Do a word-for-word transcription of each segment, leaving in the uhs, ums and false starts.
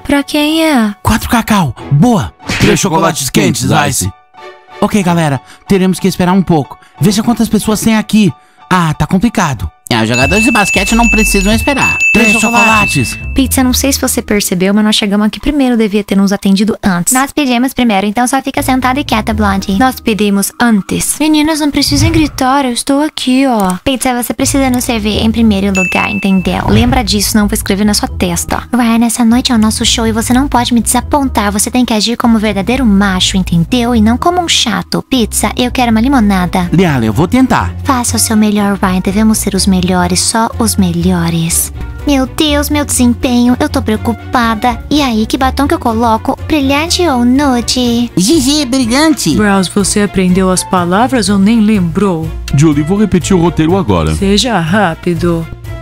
Pra quem é? Quatro cacau. Boa. Três chocolates quentes, Ice. Ok, galera. Teremos que esperar um pouco. Veja quantas pessoas tem aqui. Ah, tá complicado. É, os jogadores de basquete não precisam esperar. Três chocolates. Pizza, não sei se você percebeu, mas nós chegamos aqui primeiro, devia ter nos atendido antes. Nós pedimos primeiro, então só fica sentada e quieta, Blondie. Nós pedimos antes. Meninas, não precisem gritar, eu estou aqui, ó. Pizza, você precisa nos servir em primeiro lugar, entendeu? Lembra disso, não vou escrever na sua testa. Ryan, essa noite é o nosso show e você não pode me desapontar. Você tem que agir como um verdadeiro macho, entendeu? E não como um chato. Pizza, eu quero uma limonada. Liala, eu vou tentar. Faça o seu melhor, Ryan. Devemos ser os melhores, só os melhores. Meu Deus, meu desempenho, eu tô preocupada. E aí, que batom que eu coloco? Brilhante ou nude? Gigi, brilhante. Browse, você aprendeu as palavras ou nem lembrou? Julie, vou repetir o roteiro agora. Seja rápido.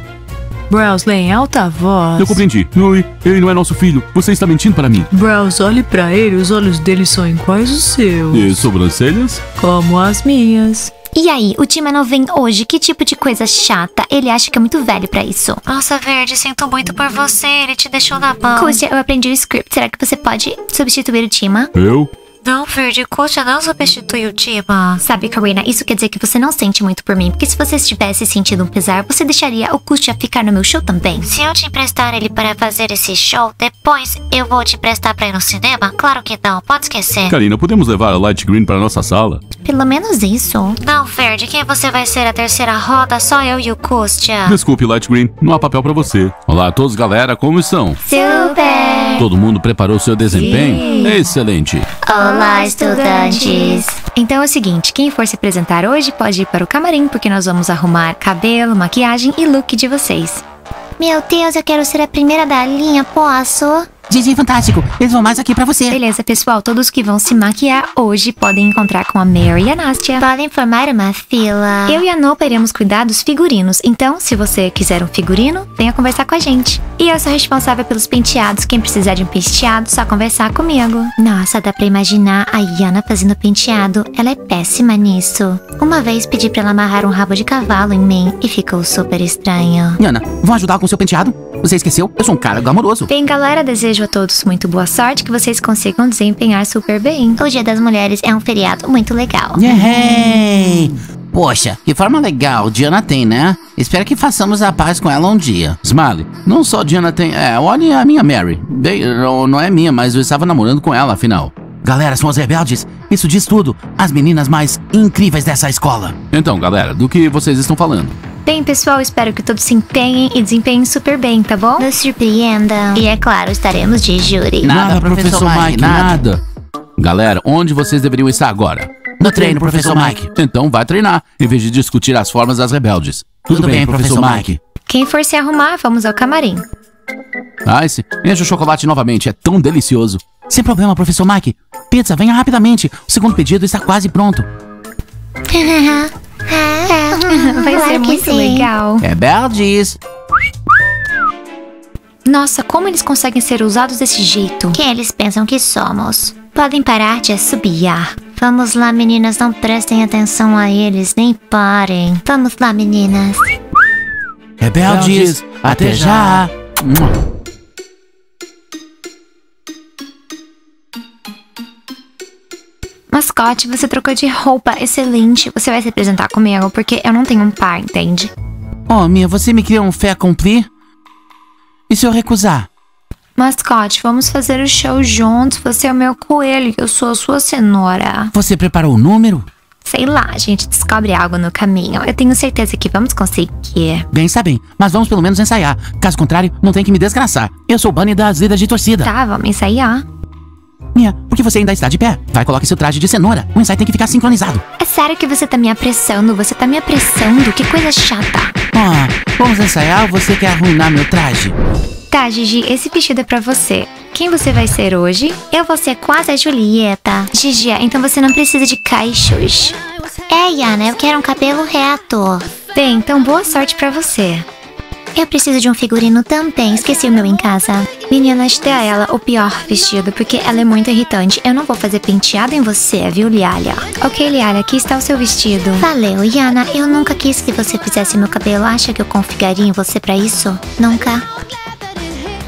Browse, lê em alta voz. Eu compreendi. Julie, ele não é nosso filho. Você está mentindo para mim. Browse, olhe pra ele, os olhos dele são iguais os seus. E sobrancelhas? Como as minhas. E aí, o Tima não vem hoje? Que tipo de coisa chata? Ele acha que é muito velho pra isso. Nossa, Verde, sinto muito por você. Ele te deixou na mão. Kustia, eu aprendi o script. Será que você pode substituir o Tima? Eu? Não, Verde, Kustia não substitui o Tima. Sabe, Karina, isso quer dizer que você não sente muito por mim. Porque se você estivesse sentindo um pesar, você deixaria o Kustia ficar no meu show também. Se eu te emprestar ele para fazer esse show, depois eu vou te emprestar pra ir no cinema? Claro que não, pode esquecer. Karina, podemos levar a Light Green para nossa sala? Pelo menos isso. Não, Verde, quem você vai ser a terceira roda? Só eu e o Kustia. Desculpe, Light Green, não há papel para você. Olá a todos, galera, como estão? Super! Todo mundo preparou seu desempenho? Excelente. Olá, estudantes! Então é o seguinte, quem for se apresentar hoje pode ir para o camarim, porque nós vamos arrumar cabelo, maquiagem e look de vocês. Meu Deus, eu quero ser a primeira da linha, posso? Gigi, fantástico. Eles vão mais aqui pra você. Beleza, pessoal, todos que vão se maquiar hoje podem encontrar com a Mary e a Nastia. Podem formar uma fila. Eu e a Nopa iremos cuidar dos figurinos, então se você quiser um figurino, venha conversar com a gente. E eu sou responsável pelos penteados, quem precisar de um penteado, só conversar comigo. Nossa, dá pra imaginar a Yana fazendo penteado. Ela é péssima nisso. Uma vez pedi pra ela amarrar um rabo de cavalo em mim e ficou super estranho. Yana, vão ajudar com seu penteado? Você esqueceu? Eu sou um cara glamouroso. Bem, galera, desejo a todos muito boa sorte, que vocês consigam desempenhar super bem. O Dia das Mulheres é um feriado muito legal. Yay! Poxa, que forma legal Diana tem, né? Espero que façamos a paz com ela um dia. Smiley, não só Diana tem... É, olha a minha Mary. Bem, não, não é minha, mas eu estava namorando com ela, afinal. Galera, são as rebeldes. Isso diz tudo. As meninas mais incríveis dessa escola. Então, galera, do que vocês estão falando? Bem, pessoal, espero que todos se empenhem e desempenhem super bem, tá bom? Nos surpreendam. E é claro, estaremos de júri. Nada, professor Mike, nada. Galera, onde vocês deveriam estar agora? No treino, professor Mike. Então vai treinar, em vez de discutir as formas das rebeldes. Tudo bem, professor Mike. Quem for se arrumar, vamos ao camarim. Ice, enche o chocolate novamente, é tão delicioso. Sem problema, professor Mike. Pizza, venha rapidamente. O segundo pedido está quase pronto. Vai Claro ser que muito sim. legal. Rebeldes. Nossa, como eles conseguem ser usados desse jeito? Quem eles pensam que somos? Podem parar de assobiar. Vamos lá, meninas, não prestem atenção a eles, nem parem. Vamos lá, meninas. Rebeldes, até já. Mascote, você trocou de roupa, excelente. Você vai se apresentar comigo porque eu não tenho um par, entende? Oh, Mia, você me criou um fait accompli? E se eu recusar? Mascote, vamos fazer o show juntos. Você é o meu coelho, eu sou a sua cenoura. Você preparou o número? Sei lá, a gente descobre algo no caminho. Eu tenho certeza que vamos conseguir. Bem, está bem, mas vamos pelo menos ensaiar. Caso contrário, não tem que me desgraçar. Eu sou o Bunny das líderes de torcida. Tá, vamos ensaiar. Mia, por que você ainda está de pé? Vai, coloque seu traje de cenoura. O ensaio tem que ficar sincronizado. É sério que você tá me apressando? Você tá me apressando? Que coisa chata. Oh, vamos ensaiar ou você quer arruinar meu traje? Tá, Gigi, esse vestido é pra você. Quem você vai ser hoje? Eu vou ser quase a Julieta. Gigi, então você não precisa de caixos. É, Yana, eu quero um cabelo reto. Bem, então boa sorte pra você. Eu preciso de um figurino também. Esqueci o meu em casa. Meninas, dê a ela o pior vestido, porque ela é muito irritante. Eu não vou fazer penteado em você, viu, Lialia? Ok, Lialia, aqui está o seu vestido. Valeu, Yana. Eu nunca quis que você fizesse meu cabelo. Acha que eu confiaria em você pra isso? Nunca.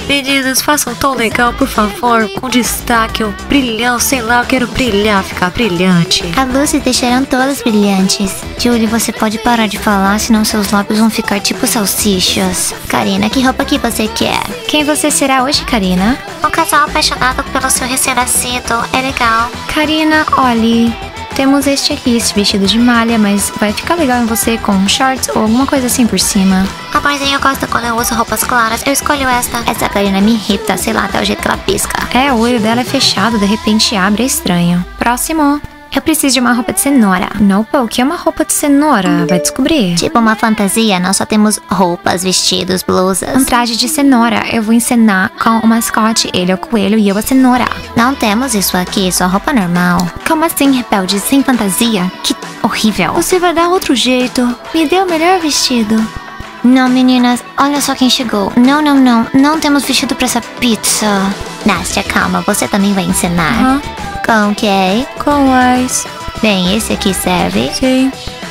Meninas, façam um tom legal, por favor, com destaque ou brilhão, sei lá, eu quero brilhar, ficar brilhante. As luzes deixarão todas brilhantes. Julie, você pode parar de falar, senão seus lábios vão ficar tipo salsichas. Karina, que roupa que você quer? Quem você será hoje, Karina? Um casal apaixonado pelo seu recém-nascido. É legal. Karina, olhe, temos este aqui, esse vestido de malha, mas vai ficar legal em você com shorts ou alguma coisa assim por cima. Amorzinho, gosta quando eu uso roupas claras. Eu escolho esta. Essa Karina me irrita, sei lá, até o jeito que ela pisca. É, o olho dela é fechado, de repente abre, é estranho. Próximo. Eu preciso de uma roupa de cenoura. Nope, o que é uma roupa de cenoura? Vai descobrir. Tipo uma fantasia, nós só temos roupas, vestidos, blusas. Um traje de cenoura. Eu vou encenar com o mascote, ele é o coelho e eu a cenoura. Não temos isso aqui, só roupa normal. Como assim, rebelde? Sem fantasia? Que horrível. Você vai dar outro jeito. Me dê o melhor vestido. Não, meninas, olha só quem chegou. Não, não, não, não temos vestido pra essa pizza. Nastia, calma, você também vai encenar. Aham. Com o quê? Com as... Bem, esse aqui serve. Sim.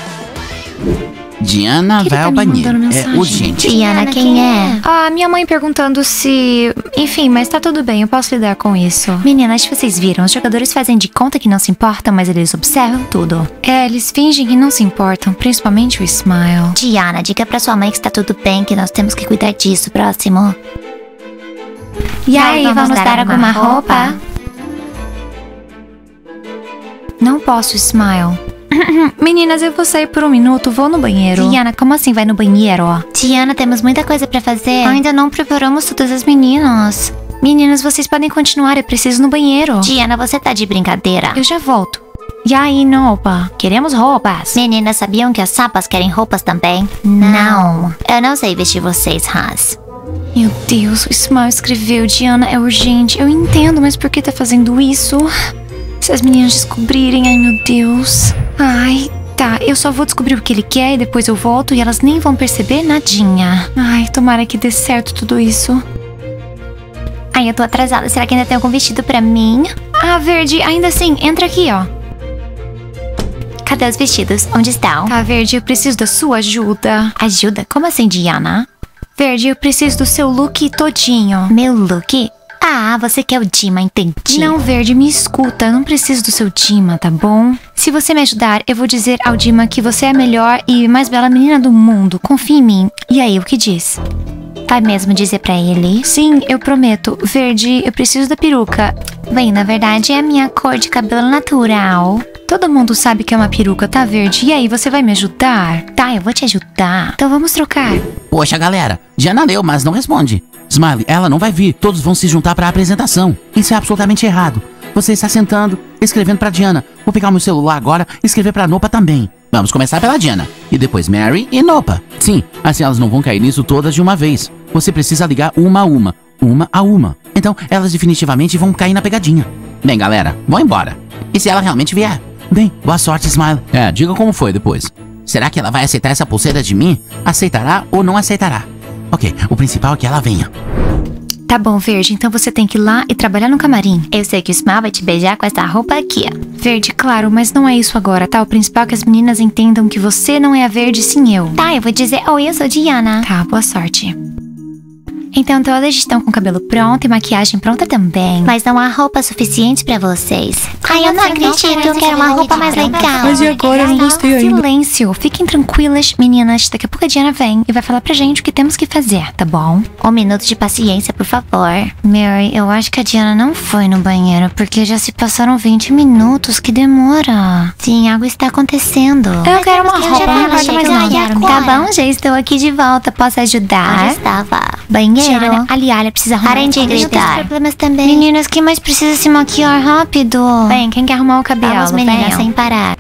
Diana Ele vai tá ao me banheiro. mandando É mensagem. urgente. Diana, quem é? Ah, minha mãe perguntando se... Enfim, mas tá tudo bem, eu posso lidar com isso. Meninas, vocês viram, os jogadores fazem de conta que não se importam, mas eles observam tudo. É, eles fingem que não se importam, principalmente o Smile. Diana, diga pra sua mãe que está tudo bem, que nós temos que cuidar disso. Próximo. E aí, vamos, dar alguma roupa? Não posso, Smile. Meninas, eu vou sair por um minuto, vou no banheiro. Diana, como assim vai no banheiro? Diana, temos muita coisa pra fazer. Ainda não preparamos todas as meninas. Meninas, vocês podem continuar, eu preciso no banheiro. Diana, você tá de brincadeira. Eu já volto. E aí, Nopa? Queremos roupas. Meninas, sabiam que as sapas querem roupas também? Não. Eu não sei vestir vocês, Haas. Meu Deus, o Smile escreveu, Diana, é urgente. Eu entendo, mas por que tá fazendo isso? Se as meninas descobrirem, ai meu Deus. Ai, tá, eu só vou descobrir o que ele quer e depois eu volto e elas nem vão perceber nadinha. Ai, tomara que dê certo tudo isso. Ai, eu tô atrasada, será que ainda tem algum vestido pra mim? Ah, Verde, ainda assim, entra aqui, ó. Cadê os vestidos? Onde estão? Tá, Verde, eu preciso da sua ajuda. Ajuda? Como assim, Diana? Verde, eu preciso do seu look todinho. Meu look? Ah, você quer o Dima, entendi. Não, Verde, me escuta, eu não preciso do seu Dima, tá bom? Se você me ajudar, eu vou dizer ao Dima que você é a melhor e mais bela menina do mundo. Confia em mim. E aí, o que diz? Vai mesmo dizer pra ele? Sim, eu prometo. Verde, eu preciso da peruca. Bem, na verdade é a minha cor de cabelo natural. Todo mundo sabe que é uma peruca, tá, Verde? E aí, você vai me ajudar? Tá, eu vou te ajudar. Então vamos trocar. Poxa, galera, Diana leu, mas não responde. Smiley, ela não vai vir. Todos vão se juntar pra apresentação. Isso é absolutamente errado. Você está sentando, escrevendo pra Diana. Vou pegar o meu celular agora e escrever pra Nopa também. Vamos começar pela Diana. E depois Mary e Nopa. Sim, assim elas não vão cair nisso todas de uma vez. Você precisa ligar uma a uma. Uma a uma. Então, elas definitivamente vão cair na pegadinha. Bem, galera, vou embora. E se ela realmente vier? Bem, boa sorte, Smiley. É, diga como foi depois. Será que ela vai aceitar essa pulseira de mim? Aceitará ou não aceitará? Ok, o principal é que ela venha. Tá bom, Verde, então você tem que ir lá e trabalhar no camarim. Eu sei que o Smile vai te beijar com essa roupa aqui, ó. Verde, claro, mas não é isso agora, tá? O principal é que as meninas entendam que você não é a Verde, sim eu. Tá, eu vou dizer, oi, eu sou Diana. Tá, boa sorte. Então todas estão com o cabelo pronto e maquiagem pronta também. Mas não há roupa suficiente pra vocês. Ai, eu não acredito, eu quero uma roupa mais legal. Mas e agora? Eu não gostei ainda. Silêncio, fiquem tranquilas, meninas. Daqui a pouco a Diana vem e vai falar pra gente o que temos que fazer, tá bom? Um minuto de paciência, por favor. Mary, eu acho que a Diana não foi no banheiro, porque já se passaram vinte minutos, que demora. Sim, algo está acontecendo. Eu quero uma roupa, não importa mais nada. Tá bom, já estou aqui de volta, posso ajudar? Onde estava? Banheiro. Diana, a Lialia precisa arrumar Parem de o cabelo. gritar. Problemas também. Meninas, quem mais precisa se maquiar rápido? Bem, quem quer arrumar o cabelo? Vamos, meninas, venham. sem parar.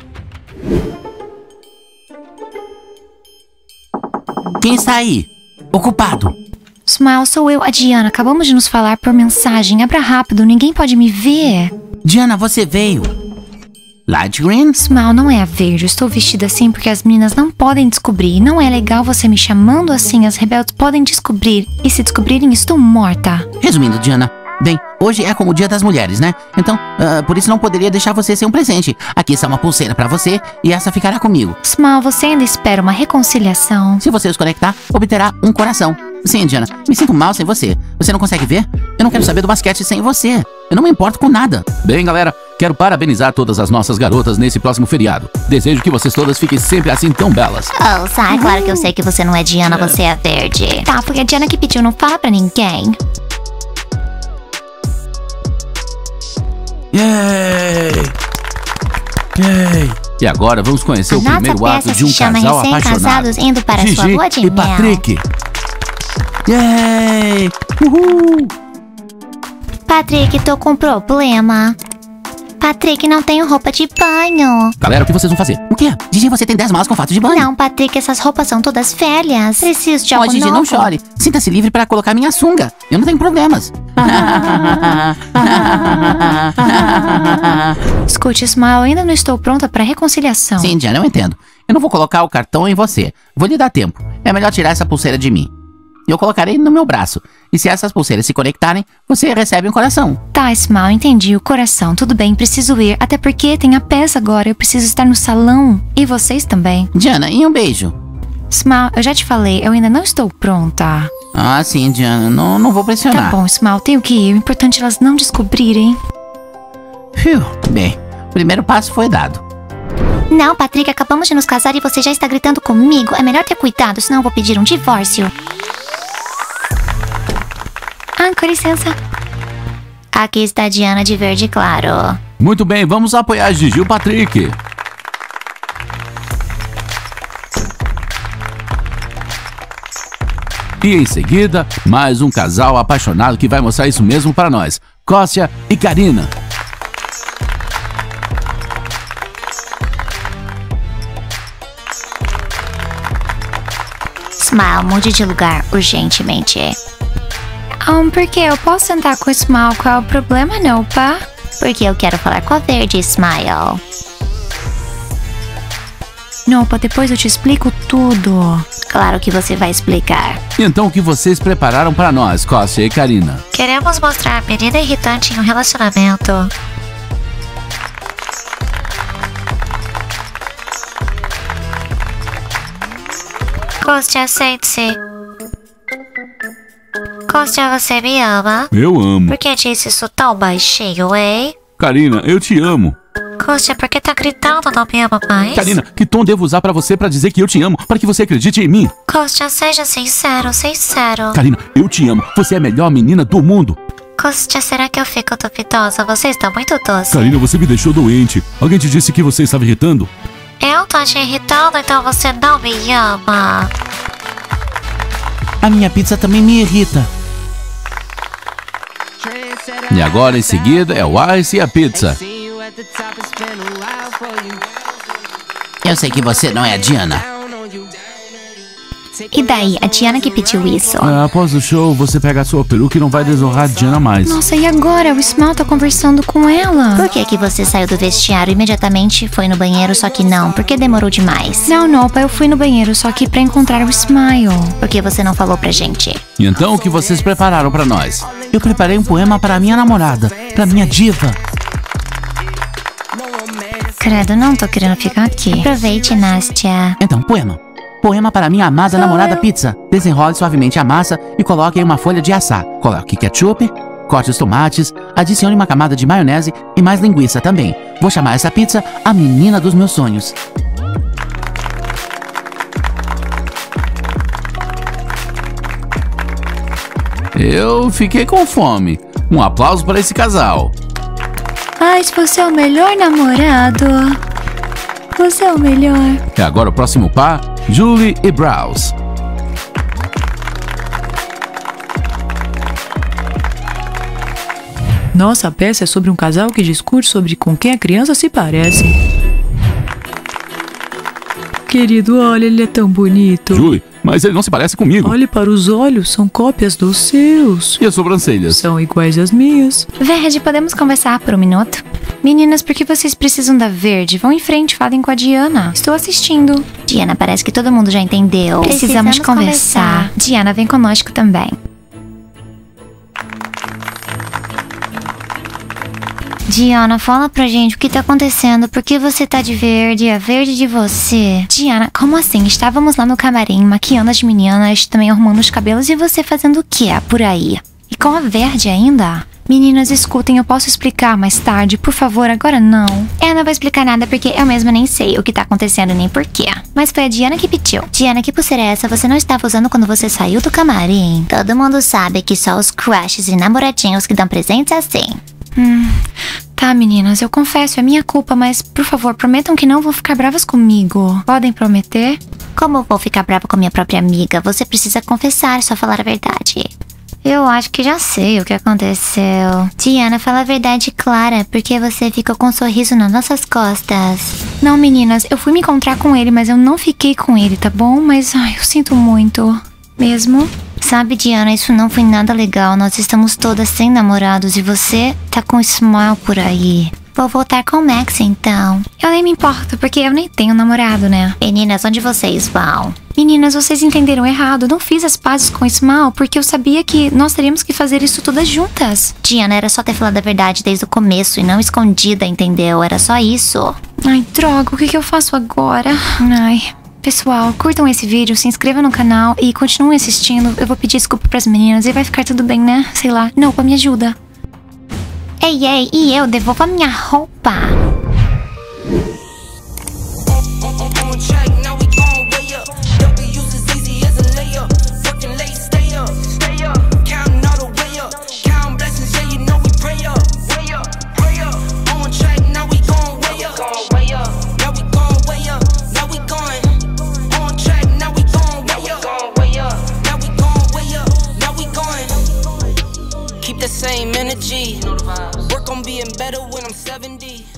Quem está aí? Ocupado. Smile, sou eu, a Diana. Acabamos de nos falar por mensagem. Abra rápido, ninguém pode me ver. Diana, você veio. Light green? Smile, não é a Verde. Eu estou vestida assim porque as meninas não podem descobrir. Não é legal você me chamando assim. As rebeldes podem descobrir. E se descobrirem, estou morta. Resumindo, Diana. Bem, hoje é como o Dia das Mulheres, né? Então, uh, por isso não poderia deixar você ser um presente. Aqui está uma pulseira pra você e essa ficará comigo. Smile, você ainda espera uma reconciliação. Se você os conectar, obterá um coração. Sim, Diana, me sinto mal sem você. Você não consegue ver? Eu não quero saber do basquete sem você. Eu não me importo com nada. Bem, galera, quero parabenizar todas as nossas garotas nesse próximo feriado. Desejo que vocês todas fiquem sempre assim tão belas. Oh, sai, claro que eu sei que você não é Diana, você é verde. Tá, foi a Diana que pediu, não fala pra ninguém. Yay! Yay! E agora vamos conhecer A o nossa primeiro ato peça de um se chama casal apaixonado. Recém-casados indo para Gigi sua lua de e mel. Patrick. Yay! Uhul! Patrick, tô com um problema. Patrick, não tenho roupa de banho. Galera, o que vocês vão fazer? O quê? Gigi, você tem dez malas com fato de banho. Não, Patrick, essas roupas são todas velhas. Preciso de Ó, algo Gigi, novo. não chore. Sinta-se livre para colocar minha sunga. Eu não tenho problemas. Escute, Smile, eu ainda não estou pronta pra reconciliação. Sim, Diana, eu entendo. Eu não vou colocar o cartão em você. Vou lhe dar tempo. É melhor tirar essa pulseira de mim. Eu colocarei no meu braço. E se essas pulseiras se conectarem, você recebe um coração. Tá, Smile, entendi. O coração. Tudo bem, preciso ir. Até porque tem a peça agora. Eu preciso estar no salão. E vocês também. Diana, e um beijo? Smile, eu já te falei, eu ainda não estou pronta. Ah, sim, Diana. Não, não vou Tá pressionar. bom, Smile, tenho que ir. O importante é elas não descobrirem. Fiu. Bem, o primeiro passo foi dado. Não, Patrick, acabamos de nos casar e você já está gritando comigo. É melhor ter cuidado, senão eu vou pedir um divórcio. Ah, com licença. Aqui está a Diana de verde claro. Muito bem, vamos apoiar Gigi e o Patrick. E em seguida, mais um casal apaixonado que vai mostrar isso mesmo para nós. Kostya e Karina. Smile, mude de lugar, urgentemente. Um, por quê? Eu posso sentar com o Smile? Qual é o problema, não, pá? Porque eu quero falar com a verde, Smile. Não, pá, depois eu te explico tudo. Claro que você vai explicar. Então, o que vocês prepararam para nós, Kostya e Karina? Queremos mostrar a menina irritante em um relacionamento. Kostya, sente-se. Kostya, você me ama? Eu amo. Por que disse isso tão baixinho, hein? Karina, eu te amo. Kostya, por que tá gritando não me ama mais? Karina, que tom devo usar para você para dizer que eu te amo, para que você acredite em mim? Kostya, seja sincero, sincero. Karina, eu te amo. Você é a melhor menina do mundo. Kostya, será que eu fico duvidosa? Você está muito doce. Karina, você me deixou doente. Alguém te disse que você estava irritando? Eu tô te irritando, então você não me ama. A minha pizza também me irrita. E agora, em seguida, é o Ice e a pizza. Eu sei que você não é a Diana. E daí, a Diana que pediu isso? Ah, após o show, você pega a sua peruca e não vai desonrar a Diana mais. Nossa, e agora? O Smile tá conversando com ela. Por que que você saiu do vestiário e imediatamente foi no banheiro, só que não? Por que demorou demais? Não, não, pá, eu fui no banheiro, só que pra encontrar o Smile. Por que você não falou pra gente? E então, o que vocês prepararam para nós? Eu preparei um poema para minha namorada, para minha diva. Credo, não tô querendo ficar aqui. Aproveite, Nastya. Então, poema. Poema para minha amada namorada pizza. Desenrole suavemente a massa e coloque em uma folha de assar. Coloque ketchup, corte os tomates, adicione uma camada de maionese e mais linguiça também. Vou chamar essa pizza a menina dos meus sonhos. Eu fiquei com fome. Um aplauso para esse casal. Ai, você é o melhor namorado. Você é o melhor. E agora o próximo par, Julie e Browse. Nossa peça é sobre um casal que discute sobre com quem a criança se parece. Querido, olha, ele é tão bonito. Julie, mas ele não se parece comigo. Olhe para os olhos, são cópias dos seus. E as sobrancelhas? São iguais às minhas. Verde, podemos conversar por um minuto? Meninas, por que vocês precisam da Verde? Vão em frente, falem com a Diana. Estou assistindo. Diana, parece que todo mundo já entendeu. Precisamos, conversar. Diana, vem conosco também. Diana, fala pra gente o que tá acontecendo. Por que você tá de verde? É verde de você. Diana, como assim? Estávamos lá no camarim, maquiando as meninas, também arrumando os cabelos e você fazendo o que por aí? E com a verde ainda? Meninas, escutem, eu posso explicar mais tarde, por favor, agora não. Eu não vou explicar nada porque eu mesma nem sei o que tá acontecendo nem porquê. Mas foi a Diana que pediu. Diana, que pulseira é essa? Você não estava usando quando você saiu do camarim. Todo mundo sabe que só os crushes e namoradinhos que dão presentes assim. Hum, tá, meninas, eu confesso, é minha culpa, mas, por favor, prometam que não vão ficar bravas comigo. Podem prometer? Como eu vou ficar brava com minha própria amiga? Você precisa confessar, só falar a verdade. Eu acho que já sei o que aconteceu. Diana, fala a verdade clara, porque você ficou com um sorriso nas nossas costas. Não, meninas, eu fui me encontrar com ele, mas eu não fiquei com ele, tá bom? Mas, ai, eu sinto muito. Mesmo? Sabe, Diana, isso não foi nada legal. Nós estamos todas sem namorados e você tá com smile por aí. Vou voltar com o Max, então. Eu nem me importo, porque eu nem tenho namorado, né? Meninas, onde vocês vão? Meninas, vocês entenderam errado. Eu não fiz as pazes com o Smile porque eu sabia que nós teríamos que fazer isso todas juntas. Diana, era só ter falado a verdade desde o começo e não escondida, entendeu? Era só isso. Ai, droga, o que, que eu faço agora? Ai... Pessoal, curtam esse vídeo, se inscrevam no canal e continuem assistindo. Eu vou pedir desculpa pras meninas e vai ficar tudo bem, né? Sei lá. Nopa, me ajuda. Ei, ei, e eu? Devolva minha roupa. Keep the same energy. Work on being better when I'm seventy.